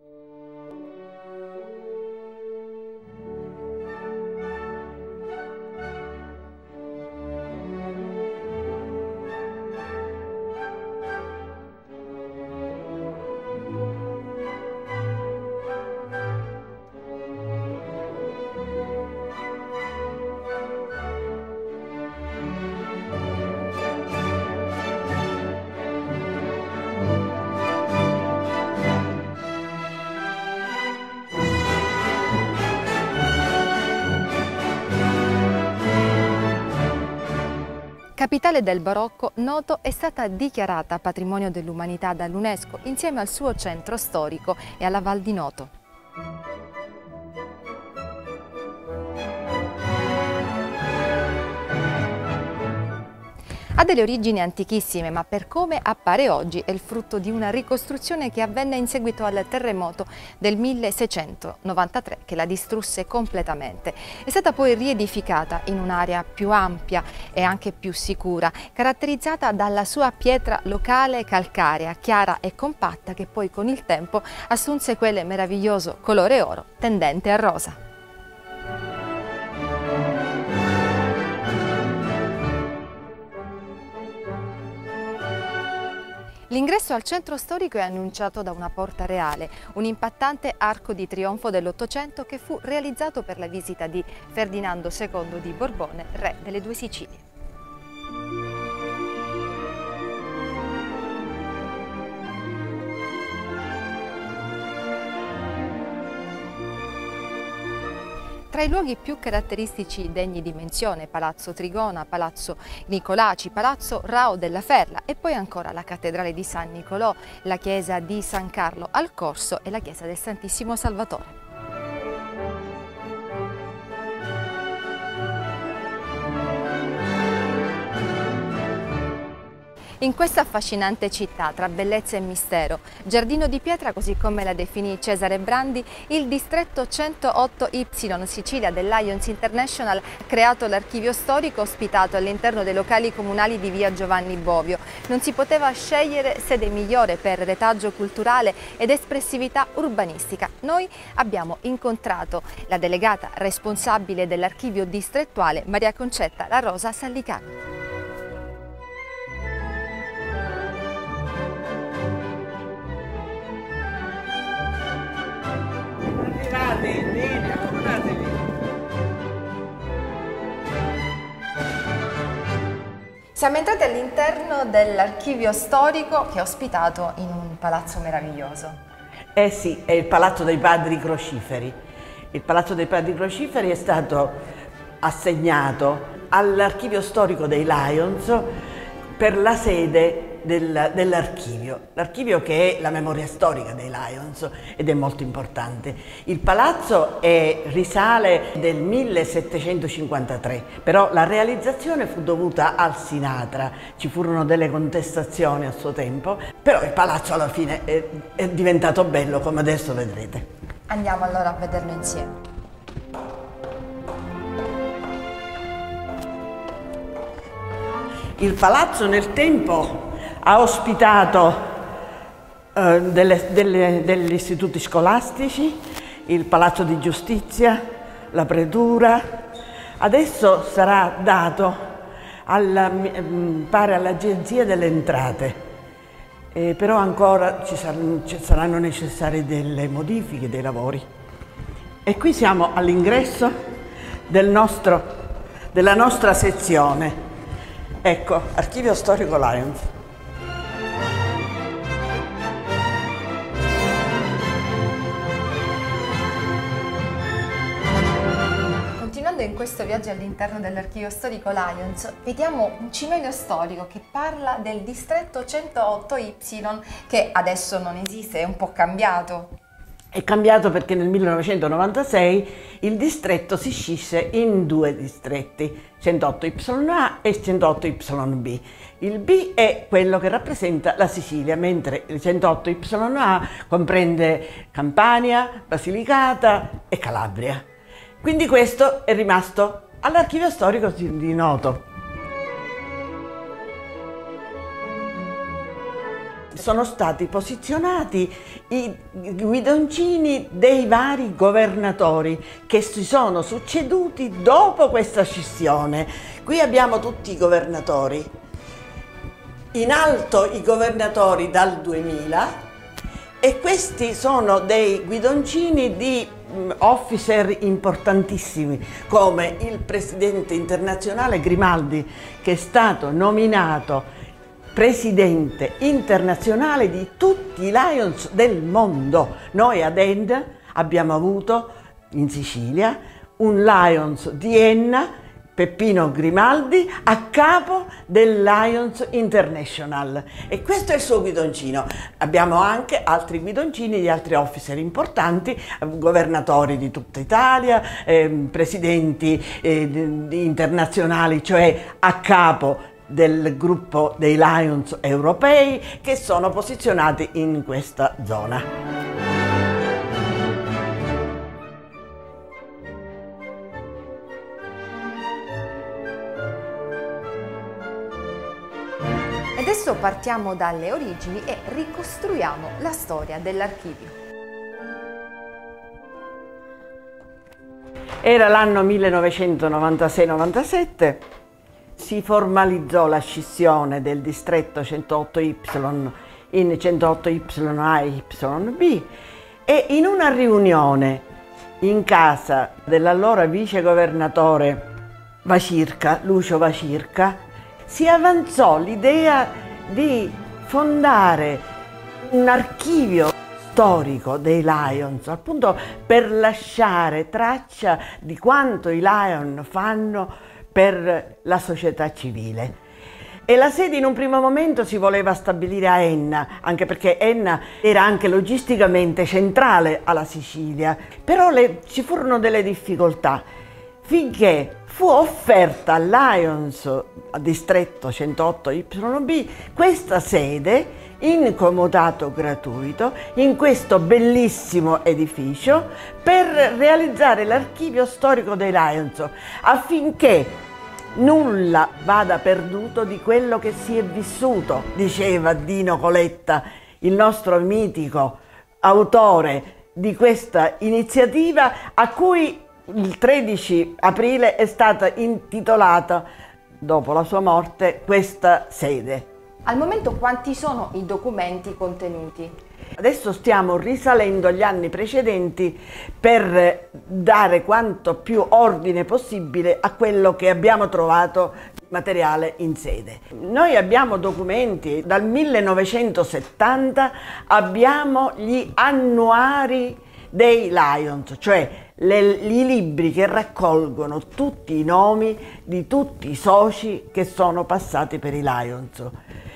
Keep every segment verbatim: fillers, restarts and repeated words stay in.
Capitale del barocco, Noto è stata dichiarata patrimonio dell'umanità dall'UNESCO insieme al suo centro storico e alla Val di Noto. Ha delle origini antichissime, ma per come appare oggi è il frutto di una ricostruzione che avvenne in seguito al terremoto del milleseicentonovantatré che la distrusse completamente. È stata poi riedificata in un'area più ampia e anche più sicura, caratterizzata dalla sua pietra locale calcarea, chiara e compatta, che poi con il tempo assunse quel meraviglioso colore oro tendente a rosa. L'ingresso al centro storico è annunciato da una porta reale, un impattante arco di trionfo dell'Ottocento che fu realizzato per la visita di Ferdinando secondo di Borbone, re delle due Sicilie. Tra i luoghi più caratteristici degni di menzione, Palazzo Trigona, Palazzo Nicolaci, Palazzo Rao della Ferla e poi ancora la Cattedrale di San Nicolò, la Chiesa di San Carlo al Corso e la Chiesa del Santissimo Salvatore. In questa affascinante città, tra bellezza e mistero, giardino di pietra così come la definì Cesare Brandi, il distretto centootto Y Sicilia del Lions International ha creato l'archivio storico ospitato all'interno dei locali comunali di via Giovanni Bovio. Non si poteva scegliere sede migliore per retaggio culturale ed espressività urbanistica. Noi abbiamo incontrato la delegata responsabile dell'archivio distrettuale, Maria Concetta La Rosa Sallicano. Siamo entrati all'interno dell'archivio storico che è ospitato in un palazzo meraviglioso. Eh sì, è il Palazzo dei Padri Crociferi. Il Palazzo dei Padri Crociferi è stato assegnato all'archivio storico dei Lions per la sede del, dell'archivio. L'archivio che è la memoria storica dei Lions ed è molto importante. Il palazzo è, risale del millesettecentocinquantatré, però la realizzazione fu dovuta al Sinatra. Ci furono delle contestazioni a suo tempo, però il palazzo alla fine è, è diventato bello come adesso vedrete. Andiamo allora a vederlo insieme. Il palazzo nel tempo ha ospitato eh, delle, delle, degli istituti scolastici, il Palazzo di Giustizia, la Pretura. Adesso sarà dato alla, pare all'Agenzia delle Entrate, eh, però ancora ci saranno, ci saranno necessarie delle modifiche dei lavori. E qui siamo all'ingresso del nostro, della nostra sezione. Ecco, Archivio Storico Lions. Continuando in questo viaggio all'interno dell'Archivio Storico Lions, vediamo un cimelio storico che parla del distretto centootto Y, che adesso non esiste, è un po' cambiato. È cambiato perché nel millenovecentonovantasei il distretto si scisse in due distretti, centootto Y A e centootto Y B. Il B è quello che rappresenta la Sicilia, mentre il centootto Y A comprende Campania, Basilicata e Calabria. Quindi questo è rimasto all'Archivio Storico di Noto. sono stati posizionati i guidoncini dei vari governatori che si sono succeduti dopo questa scissione. Qui abbiamo tutti i governatori, in alto i governatori dal duemila, e questi sono dei guidoncini di officer importantissimi come il presidente internazionale Grimaldi, che è stato nominato presidente internazionale di tutti i Lions del mondo. Noi ad Enna abbiamo avuto in Sicilia un Lions di Enna, Peppino Grimaldi, a capo del Lions International, e questo è il suo guidoncino. Abbiamo anche altri guidoncini di altri officer importanti, governatori di tutta Italia, eh, presidenti eh, internazionali, cioè a capo del gruppo dei Lions europei, che sono posizionati in questa zona. Adesso partiamo dalle origini e ricostruiamo la storia dell'archivio. Era l'anno millenovecentonovantasei novantasette, si formalizzò la scissione del distretto centootto Y in centootto Y A e Y B, e in una riunione in casa dell'allora vicegovernatore Vacirca, Lucio Vacirca, si avanzò l'idea di fondare un archivio storico dei Lions, appunto per lasciare traccia di quanto i Lions fanno per la società civile. E la sede in un primo momento si voleva stabilire a Enna, anche perché Enna era anche logisticamente centrale alla Sicilia, però le, ci furono delle difficoltà, finché fu offerta al Lions distretto centootto Y B questa sede in comodato gratuito in questo bellissimo edificio per realizzare l'archivio storico dei Lions, affinché nulla vada perduto di quello che si è vissuto, diceva Dino Coletta, il nostro mitico autore di questa iniziativa, a cui il tredici aprile è stata intitolata, dopo la sua morte, questa sede. Al momento quanti sono i documenti contenuti? Adesso stiamo risalendo agli anni precedenti per dare quanto più ordine possibile a quello che abbiamo trovato materiale in sede. Noi abbiamo documenti dal millenovecentosettanta, abbiamo gli annuari dei Lions, cioè le, i libri che raccolgono tutti i nomi di tutti i soci che sono passati per i Lions.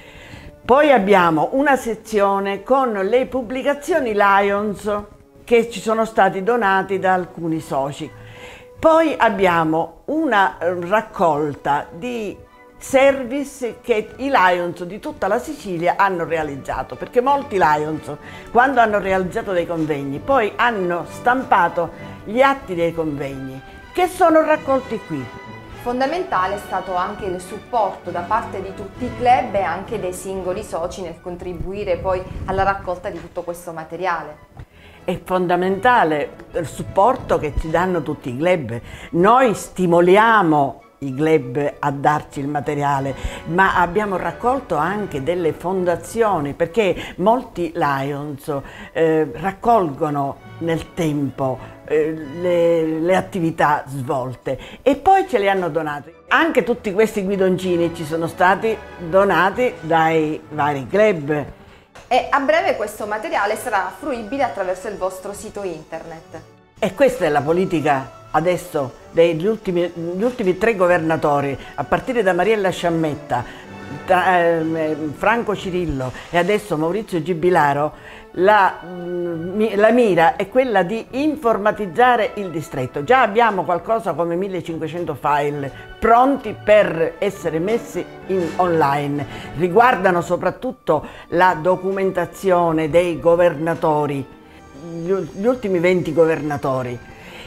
Poi abbiamo una sezione con le pubblicazioni Lions che ci sono stati donati da alcuni soci. Poi abbiamo una raccolta di service che i Lions di tutta la Sicilia hanno realizzato, perché molti Lions, quando hanno realizzato dei convegni, poi hanno stampato gli atti dei convegni, che sono raccolti qui. Fondamentale è stato anche il supporto da parte di tutti i club e anche dei singoli soci nel contribuire poi alla raccolta di tutto questo materiale. È fondamentale il supporto che ci danno tutti i club. Noi stimoliamo i club a darci il materiale, ma abbiamo raccolto anche delle fondazioni, perché molti Lions eh, raccolgono nel tempo eh, le, le attività svolte e poi ce le hanno donate. Anche tutti questi guidoncini ci sono stati donati dai vari club. E a breve questo materiale sarà fruibile attraverso il vostro sito internet. E questa è la politica adesso degli ultimi, gli ultimi tre governatori, a partire da Mariella Sciammetta, da, eh, Franco Cirillo e adesso Maurizio Gibilaro. La, la mira è quella di informatizzare il distretto. Già abbiamo qualcosa come millecinquecento file pronti per essere messi in online. Riguardano soprattutto la documentazione dei governatori, gli ultimi venti governatori.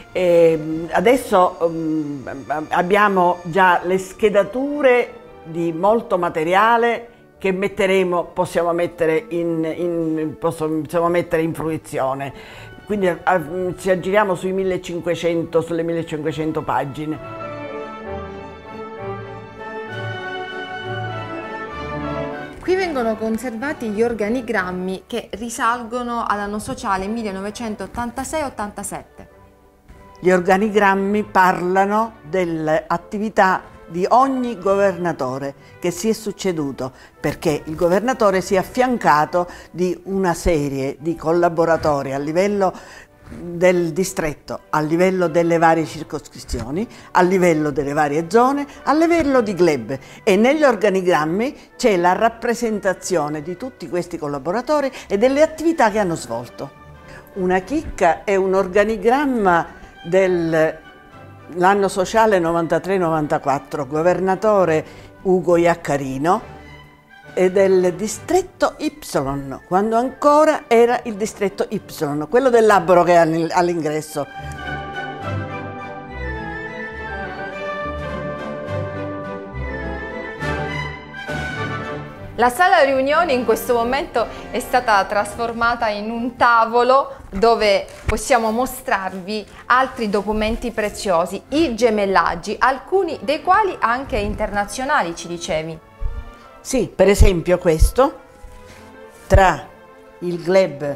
E adesso um, abbiamo già le schedature di molto materiale che metteremo, possiamo mettere in, in, possiamo mettere in fruizione. Quindi a, ci aggiriamo sui millecinquecento, sulle millecinquecento pagine. Qui vengono conservati gli organigrammi che risalgono all'anno sociale millenovecentottantasei ottantasette. Gli organigrammi parlano delle attività di ogni governatore che si è succeduto, perché il governatore si è affiancato di una serie di collaboratori a livello del distretto, a livello delle varie circoscrizioni, a livello delle varie zone, a livello di club, e negli organigrammi c'è la rappresentazione di tutti questi collaboratori e delle attività che hanno svolto. Una chicca è un organigramma del l'anno sociale novantatré novantaquattro, governatore Ugo Iaccarino, e del distretto Y, quando ancora era il distretto Y, quello del labbro che è all'ingresso. La sala riunioni in questo momento è stata trasformata in un tavolo dove possiamo mostrarvi altri documenti preziosi, i gemellaggi, alcuni dei quali anche internazionali, ci dicevi. Sì, per esempio questo, tra il club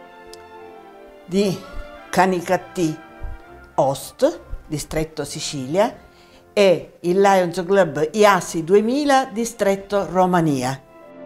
di Canicattì Ost, distretto Sicilia, e il Lions Club I A S I duemila, distretto Romania.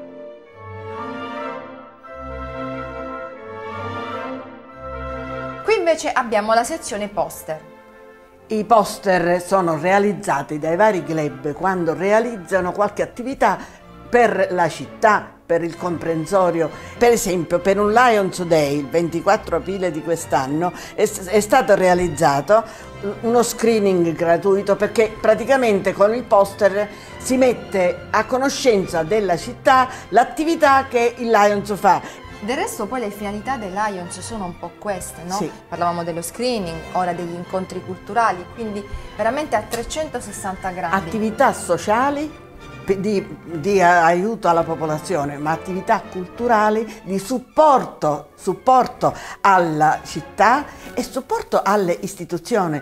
Qui invece abbiamo la sezione poster. I poster sono realizzati dai vari club quando realizzano qualche attività per la città, per il comprensorio. Per esempio, per un Lions Day, il ventiquattro aprile di quest'anno, è, è stato realizzato uno screening gratuito, perché praticamente con il poster si mette a conoscenza della città l'attività che il Lions fa. Del resto poi le finalità del Lions sono un po' queste, no? Sì. Parlavamo dello screening, ora degli incontri culturali, quindi veramente a trecentosessanta gradi. Attività sociali di, di aiuto alla popolazione, ma attività culturali di supporto, supporto alla città e supporto alle istituzioni.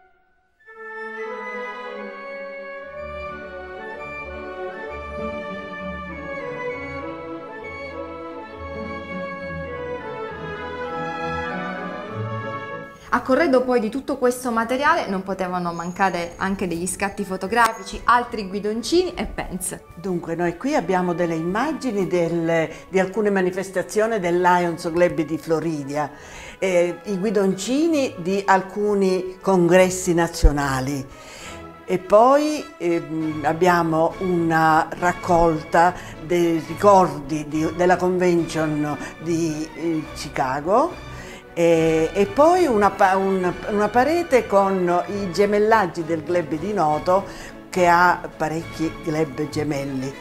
A corredo poi di tutto questo materiale non potevano mancare anche degli scatti fotografici, altri guidoncini e pens. Dunque, noi qui abbiamo delle immagini del, di alcune manifestazioni del Lions Club di Floridia, eh, i guidoncini di alcuni congressi nazionali. E poi eh, abbiamo una raccolta dei ricordi di, della convention di eh, Chicago. E, e poi una, una, una parete con i gemellaggi del club di Noto, che ha parecchi club gemelli.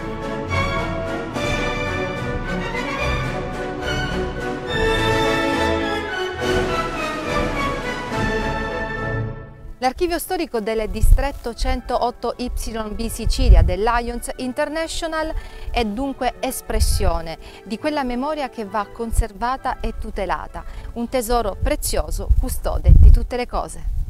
L'archivio storico del distretto centootto Y B Sicilia del Lions International è dunque espressione di quella memoria che va conservata e tutelata, un tesoro prezioso, custode di tutte le cose.